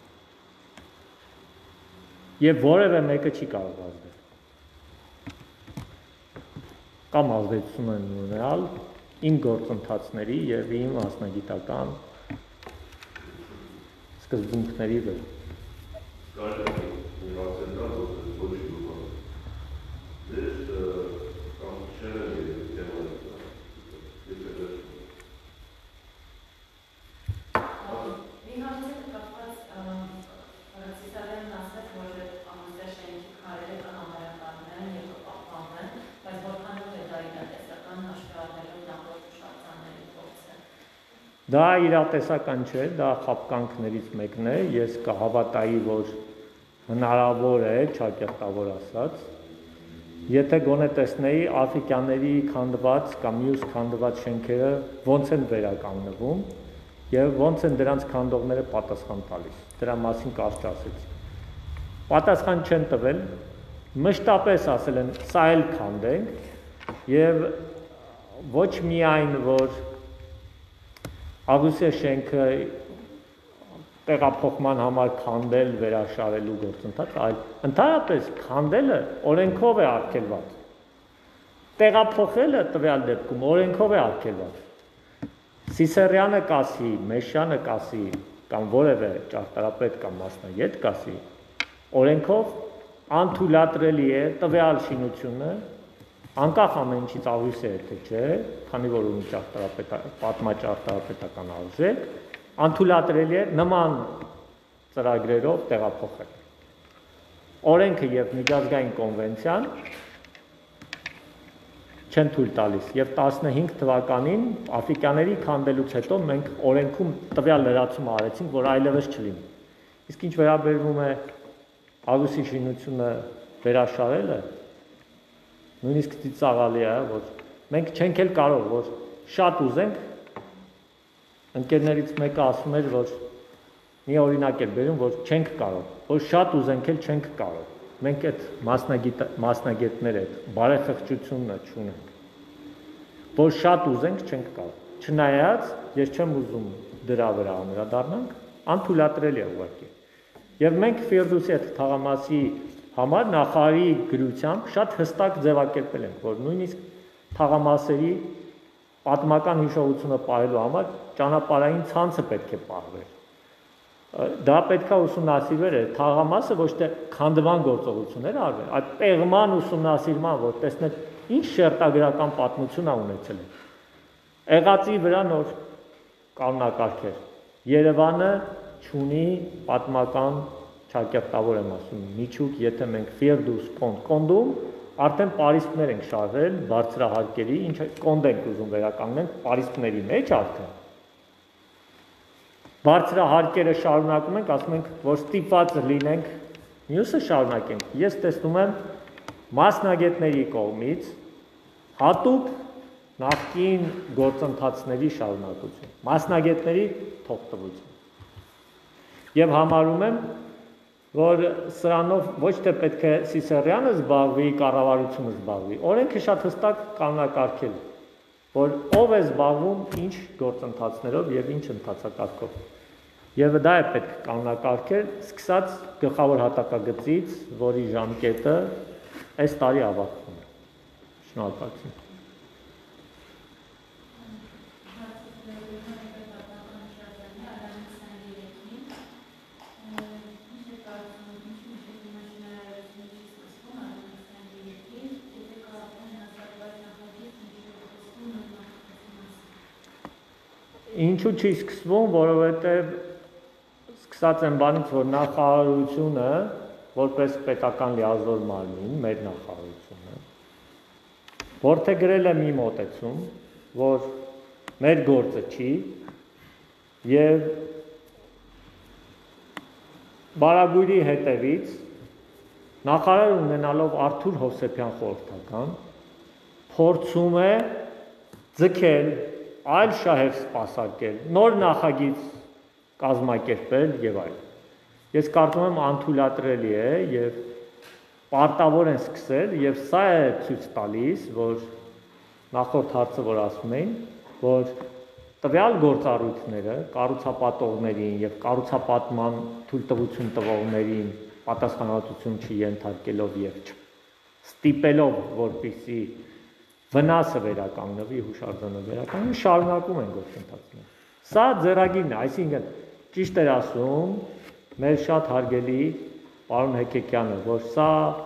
Եվ որևէ մեկը չի կարող ազդել։ Կամ ազդեցություն են ունենալ իմ գործընթացների եւ իմ մասնագիտական սկզբունքների վրա։ Դա իրատեսական չէ, դա խապկանքներից մեկն է, ես կհավատայի, որ հնարավոր է, ճակերտավոր ասած, եթե գոնե տեսնեի աֆրիկյանների քանդված կամ մյուս քանդված շենքերը ոնց են վերականգնվում եւ ոնց են դրանց քանդողները պատասխան տալիս։ Դրա մասին կարճ ասեցի։ Պատասխան չեն տվել, մշտապես ասել են սա էլ քանդենք եւ ոչ միայն որ Աղյուսե շենքը տեղափոխման համար քանդել վերաշարելու գործընթաց, այլ ընդհանրապես քանդելը օրենքով է արգելված։ Տեղափոխելը տվյալ դեպքում օրենքով է արգելված։ Սիսերյանը կասի, Մեշյանը կասի, կամ որևէ ճարտարապետ կամ մասնագետ կասի, օրենքով անթույլատրելի է տվյալ շինությունը անկախ ամեն ինչից աղյուսե է թե չէ, քանի որ ունի պատմաճարտարապետական արժեք, անթույլատրելի է նման ծրագրերով տեղափոխել։ Օրենքը եւ միջազգային կոնվենցիան չեն թույլ տալիս եւ 15 թվականին աֆրիկյաների քանդելուց հետո մենք օրենքում տվյալ լրացում արեցինք, որ այլևս չլինի։ Իսկ ինչ վերաբերվում է աղյուսի շինությունը վերաշարելը, նույնիսկ ծիծաղալի է, որ մենք չենք էլ կարող, որ շատ ուզենք, ընկերներից մեկը ասում էր, որ մի օրինակ էր բերում, որ չենք կարող, որ շատ ուզենք էլ չենք կարող, մենք այդ մասնագետները այդ բարեխղճությունը չունենք, որ շատ ուզենք չենք կարող, չնայած ես չեմ ուզում դրա վրա անդրադառնանք, անթույլատրելի է ուղղակի։ Եվ մենք Ֆիրդուսի այդ թաղամասի համար նախարարի գրությամբ շատ հստակ ձևակերպել ենք, որ նույնիսկ թաղամասերի պատմական հիշողությունը պահելու համար ճանապարհային ցանցը պետք է պահվեր։ Դա պետք է ուսումնասիրվեր, թաղամասը ոչ թե քանդման գործողություններ արվեր, այլ պեղման ուսումնասիրման, որ տեսնել ինչ շերտագրական պատմություն է ունեցել։ Եղածի վրա նոր կանոնակարգեր։ Երևանը չունի պատմական ճակերտավոր եմ ասում, միջուկ, եթե մենք Ֆիրդուս կոնդում, արդեն պարիսպներ ենք շարվել բարձրահարկերի, ինչ կոնդ ենք ուզում վերականգնենք պարիսպների մեջ արդեն։ Բարձրահարկերը շարունակում ենք, ասում ենք, որ ստիպված լինենք, մյուսը շարունակենք։ Ես տեսնում եմ մասնագետների կողմից հատուկ նախկին գործընթացների շարունակություն, մասնագետների թողտվություն։ Եվ համարում եմ, որ սրանով ոչ թե պետք է Սիսերյանը զբաղվի, կառավարությունը զբաղվի, օրենքը շատ հստակ կանոնակարգել, որ ով է զբաղվում ինչ գործընթացներով եւ ինչ ընթացակարգով։ Եվ դա է պետք կանոնակարգել, սկսած գլխավոր հատակագծից, որի ժամկետը այս տարի ավարտվում է։ Շնորհակալություն։ Ինչու չի սկսվում, որովհետև սկսած են բանից, որ նախարարությունը, որպես պետական լիազոր մարմին, մեր նախարարությունը, որդեգրել է մի մոտեցում, որ մեր գործը չի, եւ Բարագույրի հետևից նախարար ունենալով Արթուր Հովսեփյան խորհրդական, փորձում է ձգել այլ շահեր սպասարկել, նոր նախագիծ կազմակերպել եւ այլն։ Ես կարծում եմ անթույլատրելի է եւ պարտավոր են սկսել եւ սա է ցույց տալիս, որ նախորդ հարցը որ ասում էին, որ տվյալ գործառույթները կառուցապատողներին եւ կառուցապատման թույլտվություն տվողներին պատասխանատվություն չի ենթարկելով եւ ստիպելով, որպեսզի վնասը վերականգնվի, հուշարձանը վերականգնվի, շարունակում են գործընթացները։ Սա ձեռագիրն է, այսինքն ճիշտ էր ասում մեր շատ հարգելի պարոն Հեկեկյանը, որ սա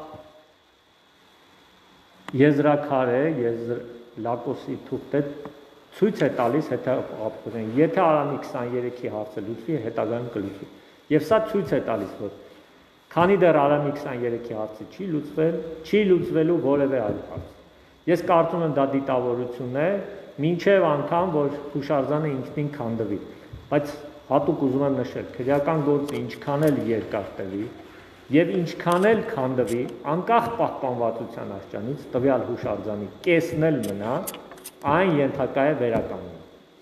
եզրաքար է, լակոսի թուղթ է, ցույց է տալիս հետագայում, եթե Արամի 23-ի հարցը լուծվի, հետագայում կլուծվի։ Եվ սա ցույց է տալիս, որ քանի դեռ Արամի 23-ի հարցը չի լուծվելու որևէ այլ հարց։ Ես կարծում եմ դա դիտավորություն է, մինչև անգամ, որ հուշարձանը ինքնին քանդվի, բայց հատուկ ուզում եմ նշել, քրեական գործը ինչքան էլ երկար տևի եւ ինչքան էլ քանդվի, անկախ պահպանվածության աշճանից տվյալ հուշարձանի կեսն էլ մնա, այն ենթակա է վերականգնման։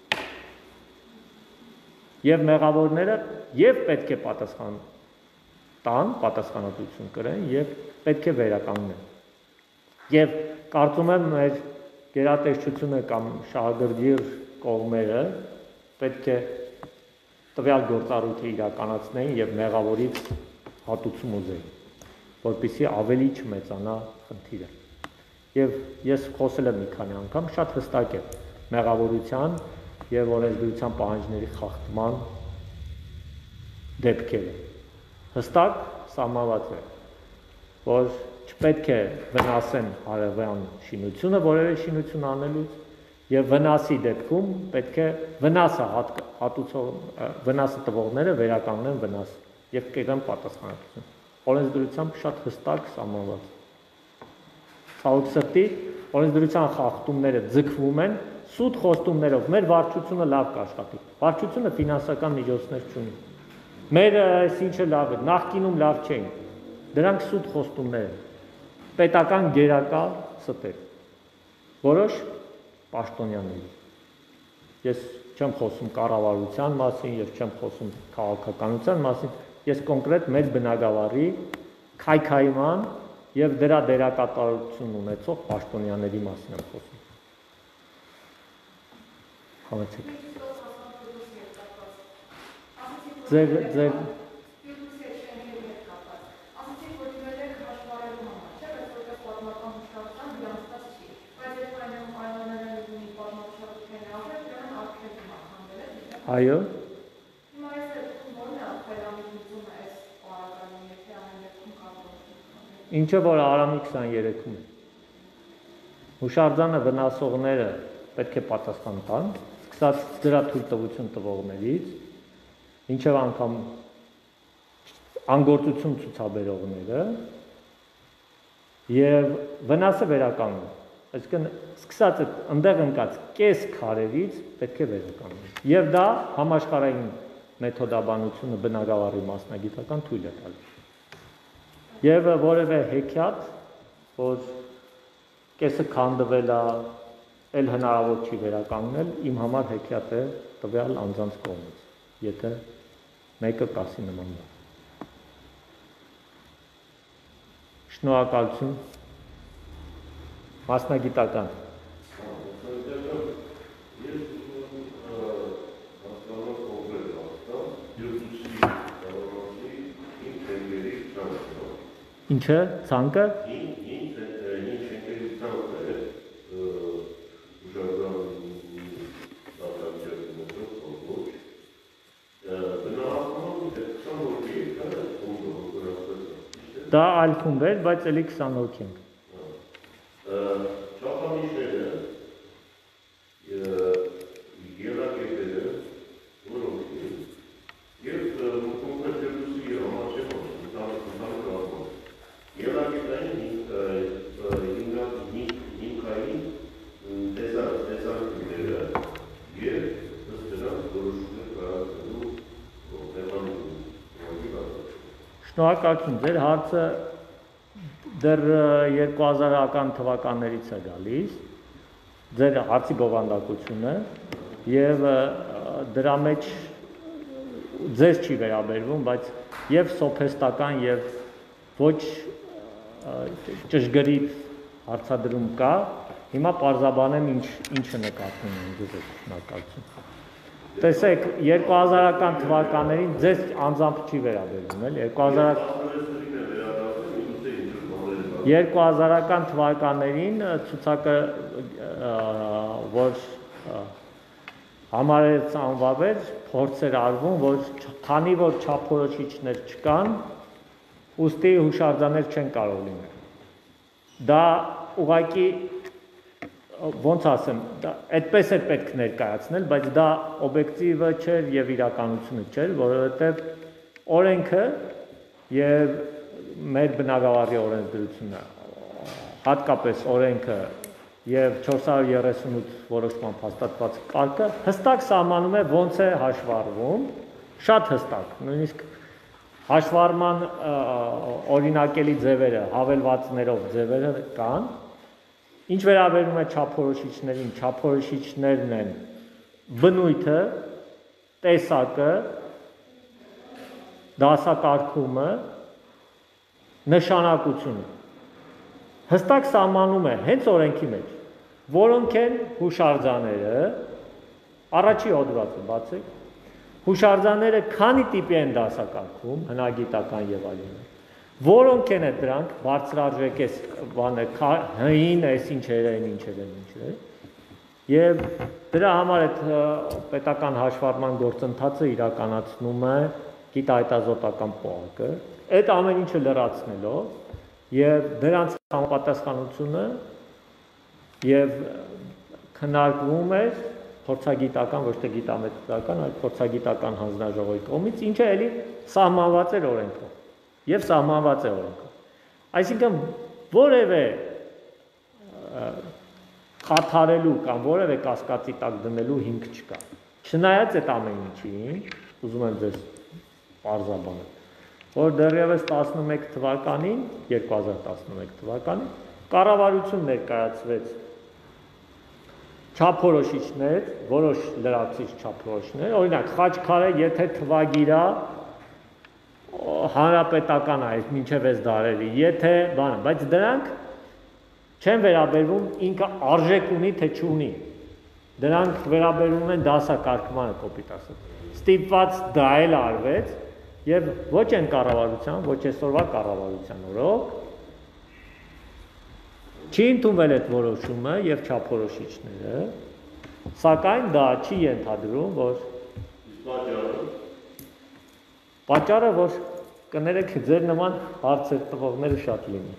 Եվ մեղավորները եւ պետք է պատասխան տան, պատասխանատվություն կրեն եւ պետք է վերականգնեն։ Եվ կարծում եմ մեր գերատեսչությունը կամ շահագրգիռ կողմերը պետք է տվյալ գործառույթը իրականացնեին եւ մեղավորից հատուցում ուզեին, որպեսզի ավելի չմեծանա խնդիրը։ Եվ ես խոսել եմ մի քանի անգամ, շատ հստակ է մեղավորության եւ օրենսդրության պահանջների խախտման դեպքերը։ Հստակ սահմանված է, որ չպետք է վնասեն հարևան շինությունը, որևէ շինություն անելուց, եւ վնասի դեպքում պետք է վնասը տվողները վերականգնեն վնասը եւ կերեն պատասխանատվություն։ Օրենսդրությամբ շատ հստակ սահմանված։ Ցավոք սրտի օրենսդրության խախտումները ձգվում են սուտ խոստումներով։ Մեր վարչությունը լավ կաշխատի։ Վարչությունը ֆինանսական միջոցներ չունի։ Մեր այսինչը լավ է, նախկինում լավ չէին։ Դրանք սուտ խոստումներ են։ Պետական գերակա ստեր։ Որոշ պաշտոնյաների։ Ես չեմ խոսում կառավարության մասին եւ չեմ խոսում քաղաքականության մասին, ես կոնկրետ մեր բնակավարի քայքայման եւ դրա դերակատարություն ունեցող պաշտոնյաների մասին եմ խոսում։ Համեցեք։ Ձեր Այո։ Ինչը որ Արամի 23-ում է։ Հուշարձանը վնասողները պետք է պատասխան տան, սկսած դրա թույլտվություն տվողներից, ինչև անգամ անգործություն ցուցաբերողները եւ վնասը վերականգնի։ Այսինքն սկսած այդ ընդեղ ընկած կես քարերից պետք է վերականգնի։ Եվ դա համաշխարհային մեթոդաբանությունը բնակավարի մասնագիտական թույլ է տալիս։ Եվ որևէ հեքիաթ, որ կեսը քանդվել է, էլ հնարավոր չի վերականգնել, իմ համար հեքիաթ է տվյալ անձանց կողմից, եթե մեկը կասի նման բան։ Շնորհակալություն։ Մասնագիտական։ Ինչը ցանկը դա այլ խումբ էր, բայց էլի 20 հոգի ենք։ Շնորհակալություն, ձեր հարցը դեռ 2000-ական թվականներից է գալիս, ձեր հարցի բովանդակությունը եւ դրա մեջ ձեզ չի վերաբերվում, բայց եւ սոփեստական եւ ոչ ճշգրիտ հարցադրում կա, հիմա պարզաբանեմ ինչը նկատում եմ ձեզ շնորհակալություն։ Տեսեք, 2000-ական թվականներին ձեզ անձամբ չի վերաբերվում, էլի 2000 2000-ական թվականներին ցուցակը որ համարեց անվավեր փորձեր արվում, որ քանի որ չափորոշիչներ չկան, ուստի հուշարձաններ չեն կարող լինել։ Դա ուղղակի ոնց ասեմ, այդպես է պետք ներկայացնել, բայց դա օբյեկտիվը չէր եւ իրականությունը չէր, որովհետեւ օրենքը եւ մեր բնակավարի օրենսդրությունը, հատկապես օրենքը եւ 438 որոշման հաստատված կարգը հստակ սահմանում է ոնց է հաշվառվում, շատ հստակ, նույնիսկ հաշվառման օրինակելի ձևերը, հավելվածներով ձևերը կան։ Ինչ վերաբերում է չափորոշիչներին, չափորոշիչներն են բնույթը, տեսակը, դասակարգումը, նշանակությունը։ Հստակ սահմանում է հենց օրենքի մեջ, որոնք են հուշարձանները, առաջի հոդվածը բացեք, հուշարձանները քանի տիպի են դասակարգում, հնագիտական եւ այլն, որոնք են դրանք բարձրարժեքես բանը հին էս ինչեր են, եւ դրա համար այդ պետական հաշվառման գործընթացը իրականացնում է գիտահետազոտական պոակը, այդ ամեն ինչը լրացնելով եւ դրանց համապատասխանությունը եւ քննարկվում է փորձագիտական, ոչ թե գիտամետրական, այլ փորձագիտական հանձնաժողովի կողմից, ինչը էլի սահմանված էր օրենքով եւ սահմանված է օրենքով։ Այսինքն որևէ խաթարելու կամ որևէ կասկածի տակ դնելու հիմք չկա։ Չնայած այդ ամեն ինչին, ուզում եմ ձեզ պարզաբանել, որ դեռևս 2011 թվականին կառավարություն ներկայացվեց չափորոշիչներ, որոշ լրացուցիչ չափորոշիչներ, օրինակ Խաչքարը եթե թվագիրա հանրապետական է, մինչև 6 դարերի, եթե բանը, բայց դրանք չեն վերաբերվում ինքը արժեք ունի թե չունի։ Դրանք վերաբերվում են դասակարգմանը, կոպիտ ասած։ Ստիպված դա էլ արվեց եւ ոչ այն կառավարության, ոչ այսօրվա կառավարության օրոք չի ընդունվել այդ որոշումը եւ չափորոշիչները, սակայն դա չի ենթադրում, որ պատճառը, որ կներեք ձեր նման հարցեր տվողները շատ լինի։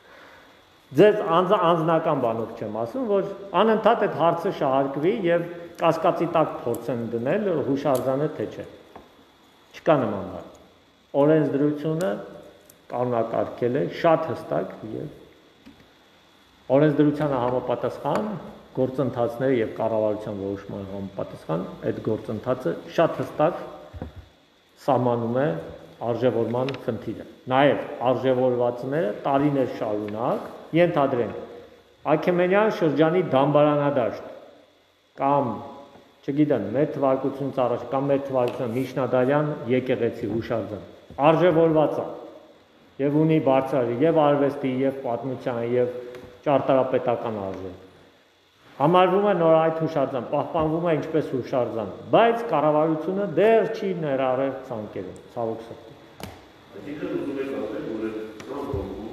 Ձեզ անձնական բանով չեմ ասում, որ անընդհատ այդ հարցը շահարկվի եւ կասկածի տակ փորձեն դնել հուշարձանը թե չէ։ Չկա նման բան։ Օրենսդրությունը կանոնակարգել է շատ հստակ եւ օրենսդրությանը համապատասխան գործընթացները եւ կառավարության որոշման համապատասխան այդ գործընթացը շատ հստակ սահմանում է արժևորման խնդիրը։ Նաեւ արժևորվածները տարիներ շարունակ ենթադրենք Աքեմենյան շրջանի դամբարանադաշտ կամ չգիտեմ, մեր թվարկությունից առաջ կամ մեր թվարկության Միջնադարյան եկեղեցի հուշարձան արժևորված է եւ ունի բարձր եւ արվեստի եւ պատմության եւ ճարտարապետական արժեք։ Համարվում է նոր այդ հուշարձան, պահպանվում է ինչպես հուշարձան, բայց կառավարությունը դեռ չի ներառել ցանկերը, ցավոք սրտի։ Այսինքն ուզում եք ասել, որ այդ սուբյեկտիվ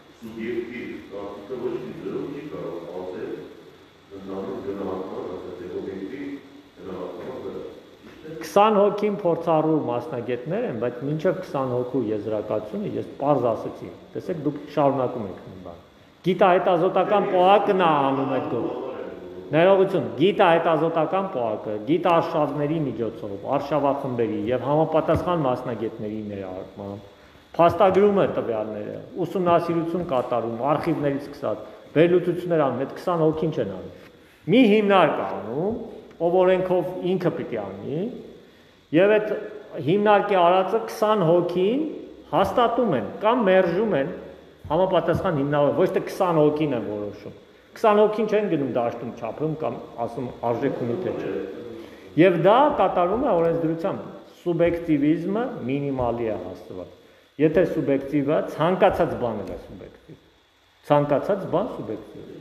կարգը ոչ մի ձեռով չի կարող ասել ընդհանուր գնահատման, ասած օբյեկտիվ գնահատման վրա։ 20 հոգին փորձառու մասնագետներ են, բայց մինչև 20 հոգու եզրակացությունը ես պարզ ասացի, տեսեք դուք շարունակում եք մի բան։ Գիտահետազոտական պոակն է անում այդ գործը։ Ներողություն, գիտահետազոտական պոակը, գիտարշավների միջոցով, արշավախմբերի եւ համապատասխան մասնագետների ներառմամբ, փաստագրումը տվյալները, ուսումնասիրություն կատարում, արխիվներից սկսած, վերլուծություններ անում, այդ 20 հոգին չեն անում։ Մի հիմնարկ անում, ով օրենքով ինքը պիտի անի, եւ այդ հիմնարկի արածը 20 հոգին հաստատում են կամ մերժում են համապատասխան հիմնավոր, ոչ թե 20 հոգին են որոշում։ 20 հոգին չեն գնում դաշտում չափում կամ ասում արժեք ունի թե չէ։ Եվ դա կատարվում է օրենսդրությամբ։ Սուբյեկտիվիզմը մինիմալի է հաստատված։ Եթե սուբյեկտիվը ցանկացած բան է սուբյեկտիվ։ Ցանկացած բան սուբյեկտիվ է։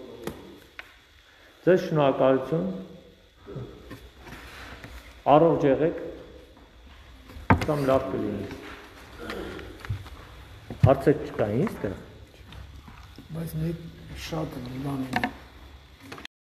Ձեզ շնորհակալություն։ Առողջ եղեք։ Կամ լավ կլինի։ Հարցեր չկային, ստե։ բայց մեկ շատ բան է